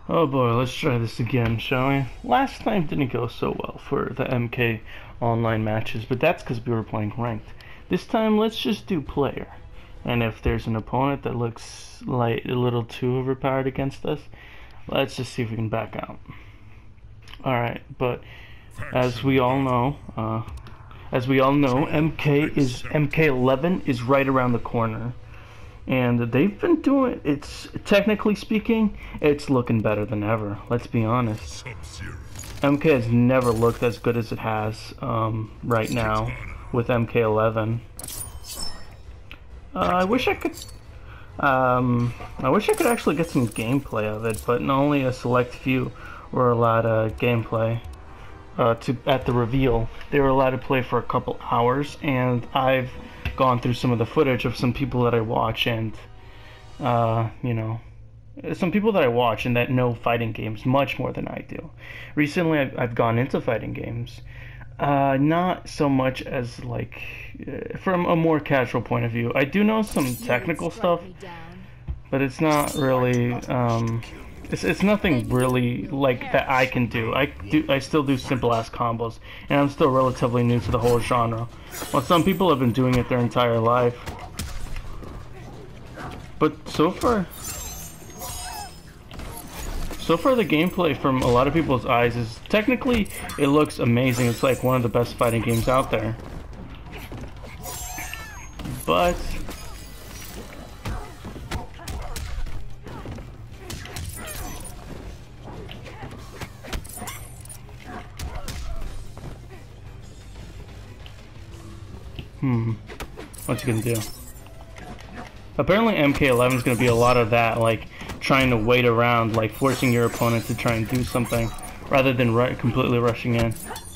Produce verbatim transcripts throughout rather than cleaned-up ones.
Oh boy, let's try this again, shall we? Last time didn't go so well for the M K online matches, but that's because we were playing ranked. This time, let's just do player. And if there's an opponent that looks like a little too overpowered against us, let's just see if we can back out. Alright, but as we all know, uh, as we all know, M K is M K eleven is right around the corner. And they've been doing, it's, technically speaking, it's looking better than ever, let's be honest. M K has never looked as good as it has um, right now with M K eleven. Uh, I wish I could, um, I wish I could actually get some gameplay of it, but only a select few were allowed uh, gameplay uh, to at the reveal. They were allowed to play for a couple hours, and I've gone through some of the footage of some people that I watch, and uh, you know, some people that I watch and that know fighting games much more than I do. Recently, I've, I've gone into fighting games, uh, not so much as like uh, from a more casual point of view. I do know some technical stuff, but it's not really. Um, It's, it's nothing really like that I can do. I do I still do simple ass combos, and I'm still relatively new to the whole genre. Well, some people have been doing it their entire life. But so far, so far the gameplay from a lot of people's eyes is technically it looks amazing. It's like one of the best fighting games out there. But Hmm. What's he gonna do? Apparently M K eleven is gonna be a lot of that, like trying to wait around, like forcing your opponent to try and do something, rather than ru completely rushing in.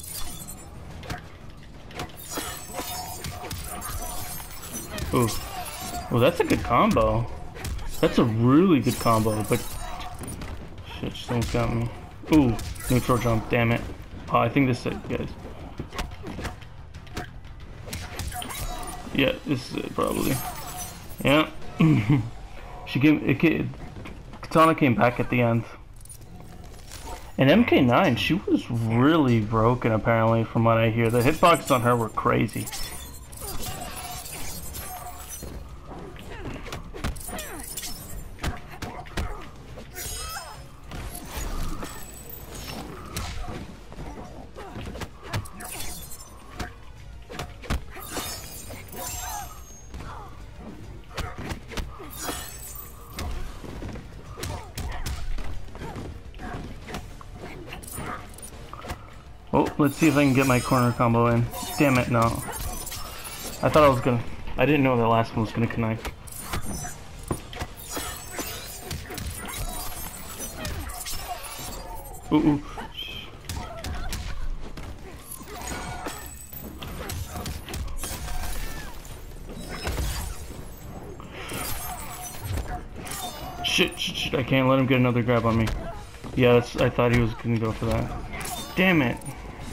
Ooh. Well, that's a good combo. That's a really good combo, but shit, just almost got me. Ooh, neutral jump, damn it. Oh, I think this is it, guys. Yeah, this is it probably. Yeah. she came. It came, Katana came back at the end. And M K nine, she was really broken apparently, from what I hear. The hitboxes on her were crazy. Oh, let's see if I can get my corner combo in. Damn it, no. I thought I was gonna... I didn't know the last one was gonna connect. Ooh, ooh. Shit, shit, shit, I can't let him get another grab on me. Yeah, that's, I thought he was gonna go for that. Damn it.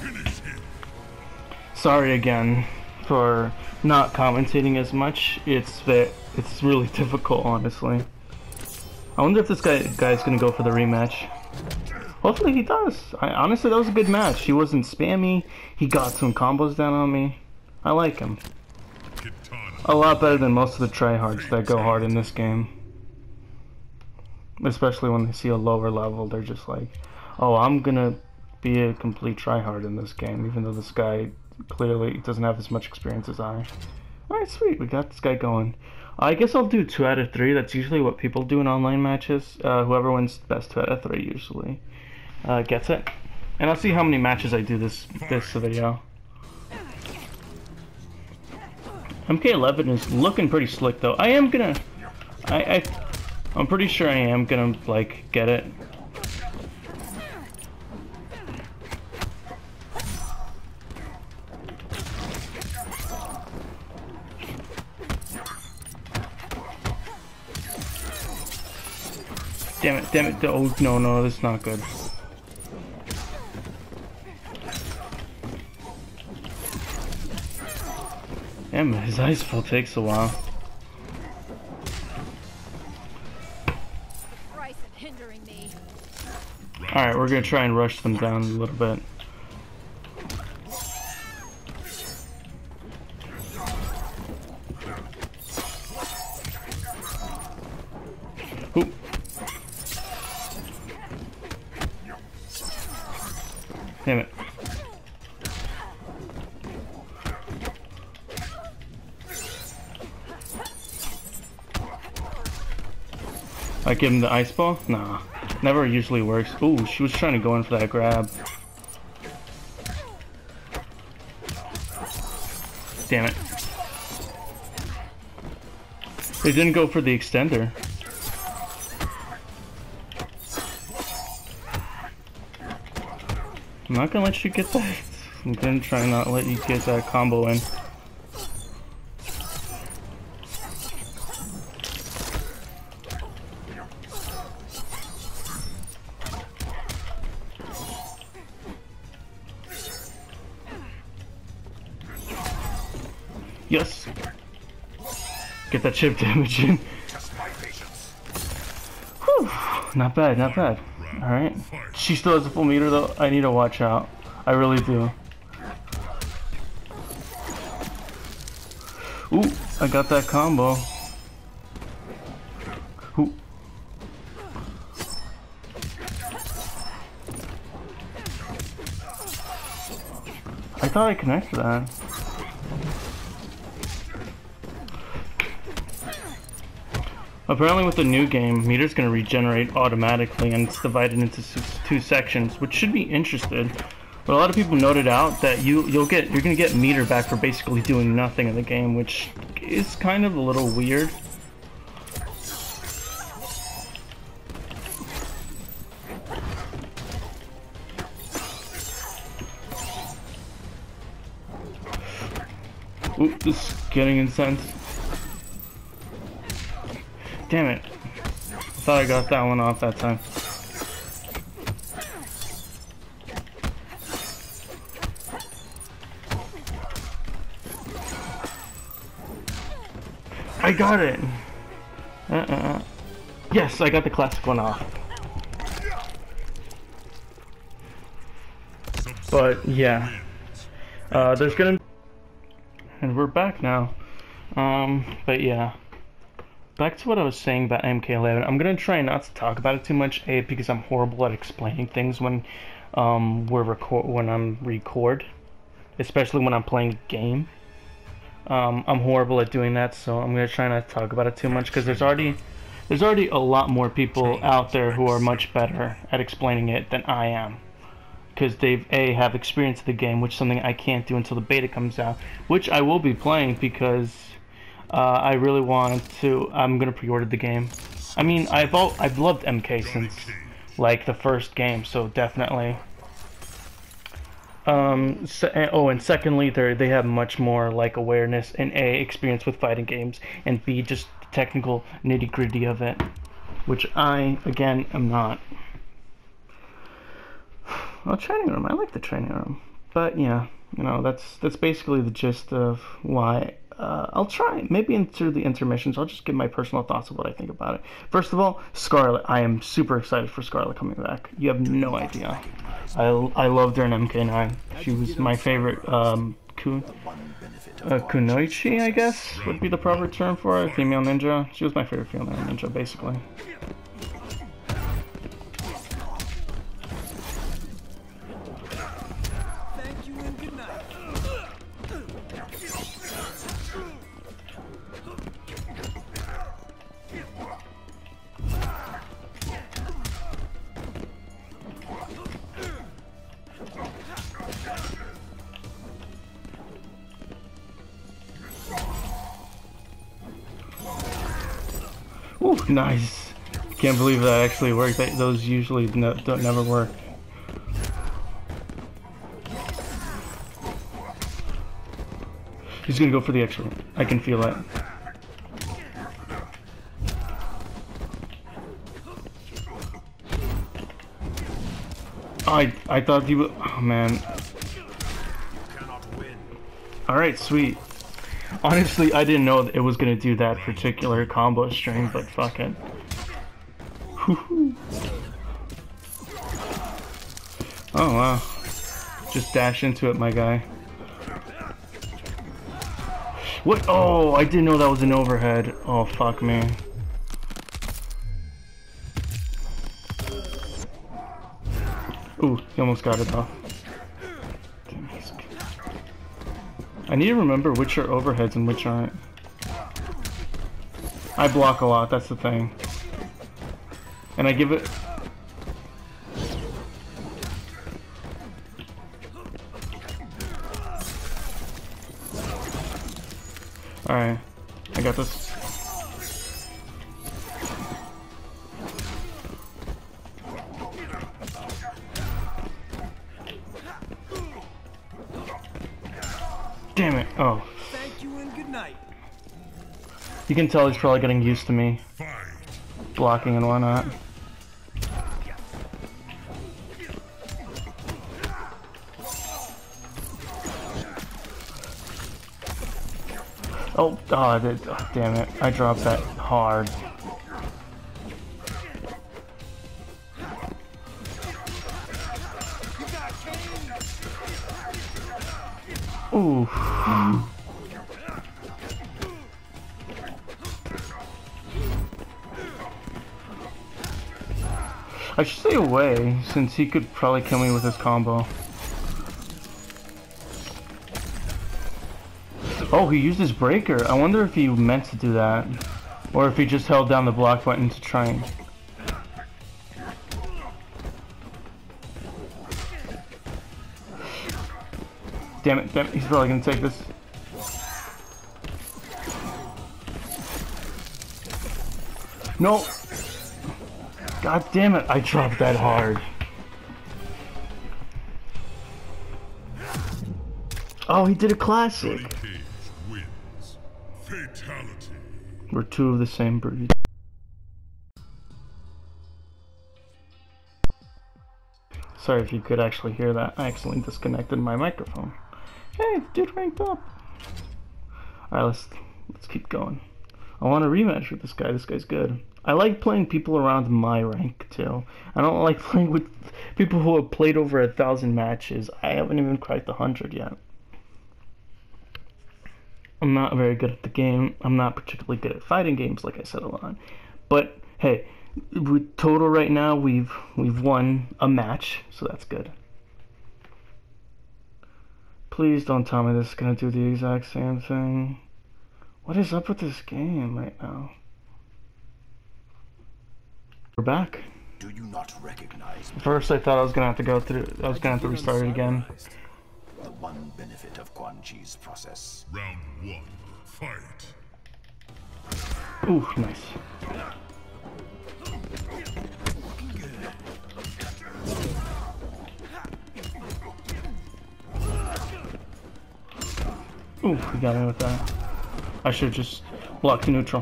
Sorry again for not commentating as much. It's that it's really difficult, honestly. I wonder if this guy guy's gonna go for the rematch. Hopefully he does. I, honestly, that was a good match. He wasn't spammy. He got some combos down on me. I like him. A lot better than most of the tryhards that go hard in this game. Especially when they see a lower level, they're just like, oh, I'm gonna be a complete tryhard in this game, even though this guy clearly doesn't have as much experience as I. Alright, sweet, we got this guy going. I guess I'll do two out of three. That's usually what people do in online matches. Uh, whoever wins best two out of three usually uh, gets it. And I'll see how many matches I do this this video. M K eleven is looking pretty slick though. I am gonna, I, I, I'm pretty sure I am gonna like get it. Damn it, damn it, oh no, no, that's not good. Damn, his ice fall takes a while. hindering me. Alright, we're gonna try and rush them down a little bit. Ooh. Damn it. I give him the ice ball? Nah. Never usually works. Ooh, she was trying to go in for that grab. Damn it. They didn't go for the extender. I'm not gonna let you get that. I'm gonna try not let you get that combo in. Yes. Get that chip damage in. Whew. Not bad, not bad. Alright. She still has a full meter though. I need to watch out. I really do. Ooh, I got that combo. Ooh. I thought I connected that. Apparently with the new game, meter's gonna regenerate automatically and it's divided into two sections, which should be interesting. But a lot of people noted out that you you'll get you're gonna get meter back for basically doing nothing in the game, which is kind of a little weird. Ooh, this is getting intense. Damn it. I thought I got that one off that time. I got it! Uh-uh. Yes, I got the classic one off. But, yeah. Uh, there's gonna... And we're back now. Um, but yeah. Back to what I was saying about M K eleven. I'm gonna try not to talk about it too much, A, because I'm horrible at explaining things when um we're record when I'm record, especially when I'm playing a game. Um, I'm horrible at doing that, so I'm gonna try not to talk about it too much because there's already there's already a lot more people out there who are much better at explaining it than I am. Because they've A, have experience of the game, which is something I can't do until the beta comes out, which I will be playing because Uh, I really want to. I'm gonna pre-order the game. I mean, I've all, I've loved M K since like the first game, so definitely. Um. So, oh, and secondly, they they have much more like awareness and A, experience with fighting games, and B, just technical nitty gritty of it, which I again am not. Well, training room. I like the training room, but yeah, you know that's that's basically the gist of why. Uh, I'll try. Maybe in, through the intermissions, I'll just give my personal thoughts of what I think about it. First of all, Scarlet. I am super excited for Scarlet coming back. You have no idea. I, I loved her in M K nine. She was my favorite um, kun, uh, kunoichi, I guess, would be the proper term for it. Female ninja. She was my favorite female ninja, basically. Ooh, nice. Can't believe that actually worked. That, those usually no, don't never work. He's gonna go for the extra. I can feel it. I I thought he would. Oh man. All right, sweet. Honestly, I didn't know that it was gonna do that particular combo string, but fuck it. Oh wow. Just dash into it, my guy. What? Oh, I didn't know that was an overhead. Oh, fuck me. Ooh, he almost got it though. I need to remember which are overheads and which aren't. I block a lot, that's the thing. And I give it... Alright, I got this. Damn it, oh. Thank you and good night. You can tell he's probably getting used to me blocking and whatnot. Oh, oh, I did, oh, damn it. I dropped that hard. Ooh. I should stay away, since he could probably kill me with his combo. Oh, he used his breaker. I wonder if he meant to do that. Or if he just held down the block button to try and... Damn it, damn it, he's probably gonna take this. No! God damn it, I dropped that hard. Oh, he did a classic. Wins. Fatality. We're two of the same breed. Sorry if you could actually hear that. I accidentally disconnected my microphone. Hey, dude ranked up. Alright, let's let's keep going. I want a rematch with this guy. This guy's good. I like playing people around my rank too. I don't like playing with people who have played over a thousand matches. I haven't even cracked a hundred yet. I'm not very good at the game. I'm not particularly good at fighting games, like I said a lot. But hey, with total right now, we've we've won a match, so that's good. Please don't tell me this is gonna do the exact same thing. What is up with this game right now? We're back. Do you not recognize First, I thought I was gonna have to go through. I was gonna have to restart it again. the one benefit of Quan Chi's process? Round one. Fight. Ooh, nice. Ooh, he got me with that. I should just block the neutral.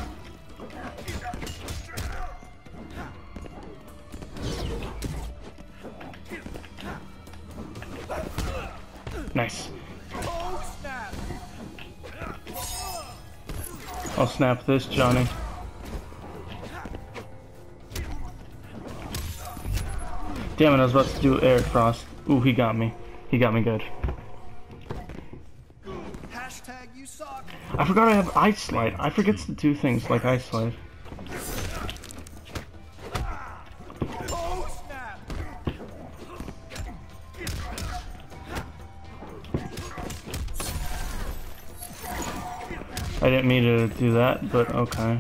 Nice. I'll snap this, Johnny. Damn it, I was about to do air cross. Ooh, he got me. He got me good. Hashtag you suck. I forgot I have Ice Slide. I forget to do things like Ice Slide. Oh snap! I didn't mean to do that, but okay.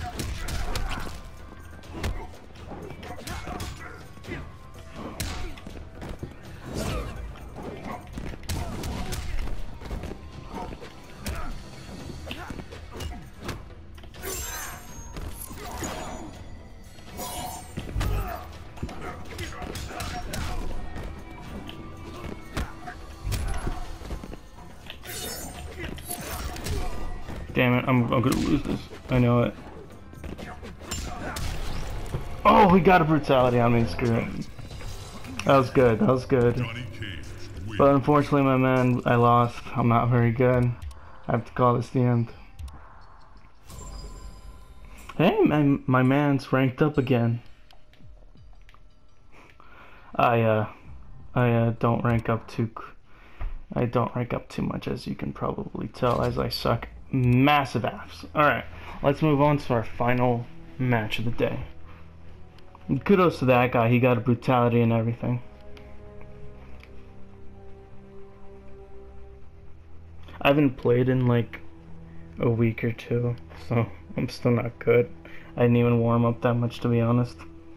Damn it, I'm, I'm gonna lose this. I know it. Oh, he got a brutality on me, screw it. That was good, that was good. But unfortunately, my man, I lost. I'm not very good. I have to call this the end. Hey, my, my man's ranked up again. I uh, I uh, don't rank up too. I don't rank up too much, as you can probably tell, as I suck massive ass. All right, let's move on to our final match of the day. And kudos to that guy. He got a brutality and everything. I haven't played in like a week or two, so I'm still not good. I didn't even warm up that much, to be honest.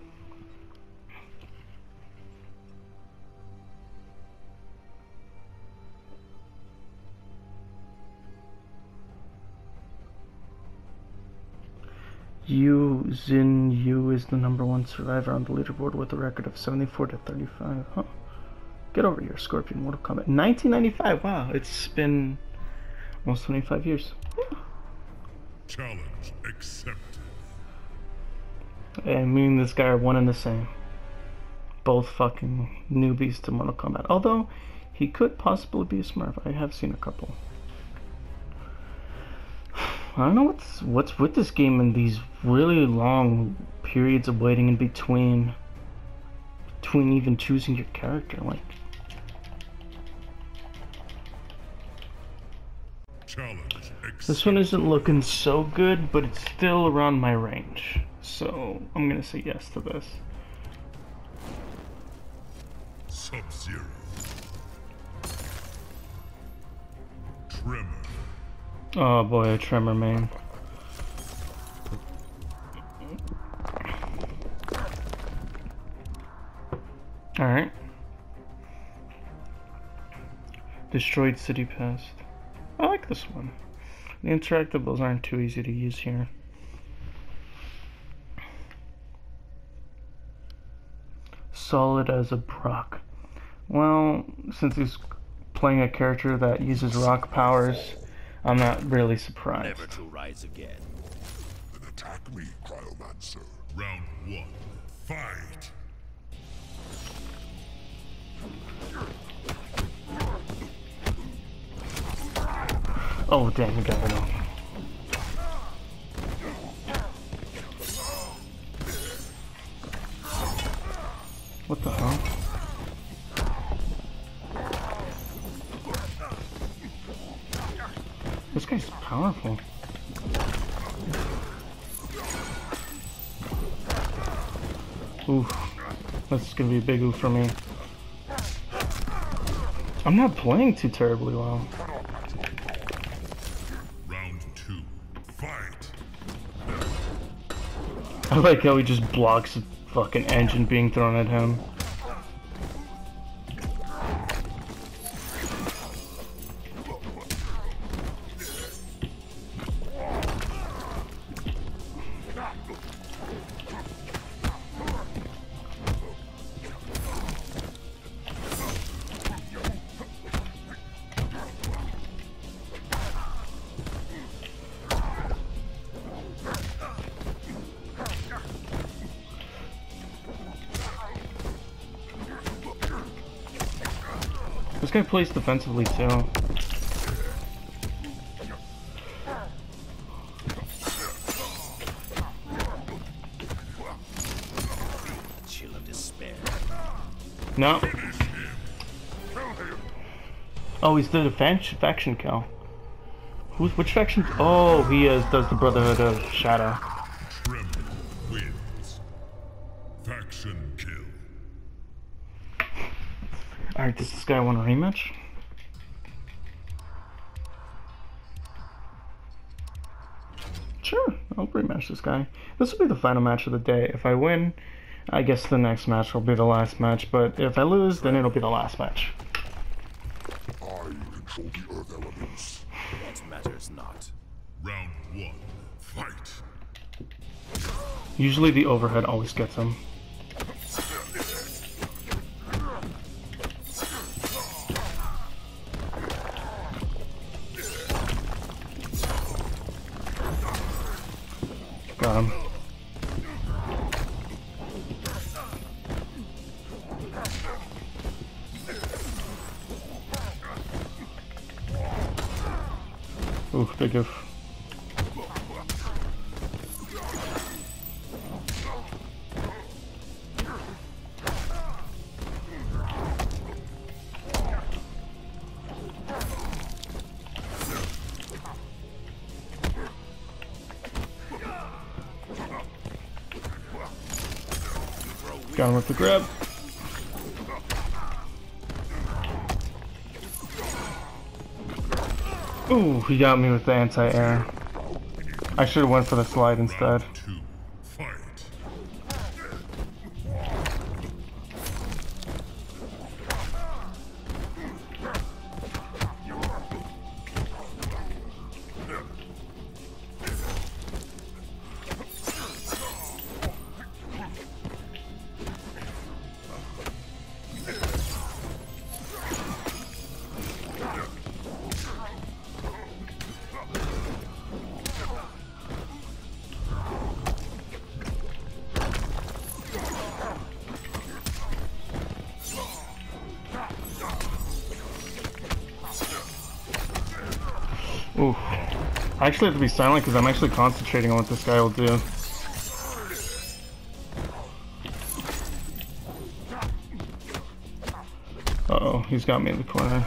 Yu Zin Yu is the number one survivor on the leaderboard with a record of seventy-four to thirty-five. Huh. Get over here, Scorpion. Mortal Kombat. nineteen ninety-five. Wow, it's been almost twenty-five years. Challenge accepted. And me and this guy are one and the same. Both fucking newbies to Mortal Kombat. Although, he could possibly be a Smurf. I have seen a couple. I don't know what's what's with this game and these really long periods of waiting in between between even choosing your character. Like, Challenge accepted. this one isn't looking so good, but it's still around my range. So I'm gonna say yes to this. Sub-Zero. Tremor. Oh boy, a Tremor main. Alright. Destroyed City Pest. I like this one. The interactables aren't too easy to use here. Solid as a Brock. Well, since he's playing a character that uses rock powers, I'm not really surprised. Never to rise again. Then attack me, Cryomancer. Round one. Fight. Oh damn, you got it off. What the hell? This guy's powerful. Oof. That's gonna be a big oof for me. I'm not playing too terribly well. Round two. Fight. I like how he just blocks a fucking engine being thrown at him. This guy plays defensively too. Chill of despair. No. Oh, he's the faction faction kill. Who's which faction? Oh, he is does the Brotherhood of Shadow. Tremor wins. Faction kill. Alright, does this guy want a rematch? Sure, I'll rematch this guy. This will be the final match of the day. If I win, I guess the next match will be the last match, but if I lose, then it'll be the last match. I control the earth elements. That matters not. Round one. Fight. Usually the overhead always gets him. Got him. Ooh, big oof. Got him with the grab. Ooh, he got me with the anti-air. I should have went for the slide instead. Two, fight. Oof. I actually have to be silent because I'm actually concentrating on what this guy will do. Uh-oh, he's got me in the corner.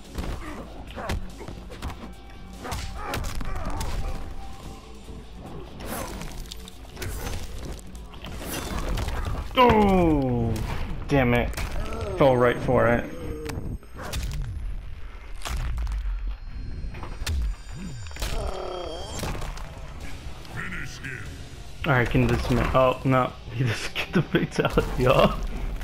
Oh, damn it. Fell right for it. Alright, can this man- oh, no. He just get the fatality off.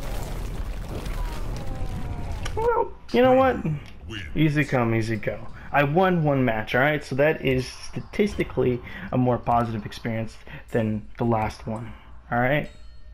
Well, you know what? Easy come, easy go. I won one match, alright? So that is statistically a more positive experience than the last one, alright?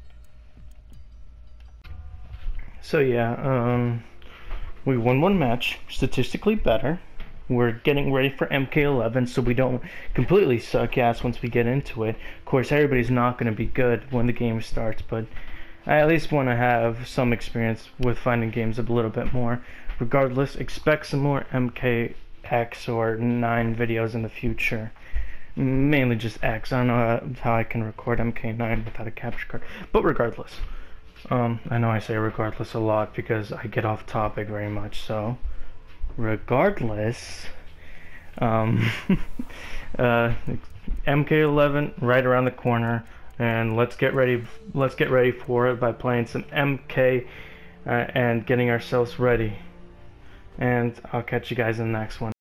So yeah, um, we won one match, statistically better. We're getting ready for M K eleven so we don't completely suck ass once we get into it. Of course, everybody's not going to be good when the game starts, but I at least want to have some experience with finding games a little bit more. Regardless, expect some more M K X or nine videos in the future. Mainly just X. I don't know how I can record M K nine without a capture card. But regardless, um, I know I say regardless a lot because I get off topic very much, so... Regardless, um, uh, M K eleven right around the corner, and let's get ready. Let's get ready for it by playing some M K uh, and getting ourselves ready. And I'll catch you guys in the next one.